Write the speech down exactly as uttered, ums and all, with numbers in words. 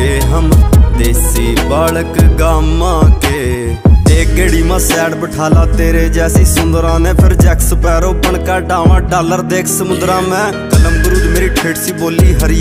के हम देसी बालक गामा के। एक गेड़ी में सैड बिठाला तेरे जैसी सुंदरा ने, फिर जैक स्पैरो बन का डावा डॉलर देख समुद्रा में। कलम गुरूज मेरी ठेठ सी बोली हरी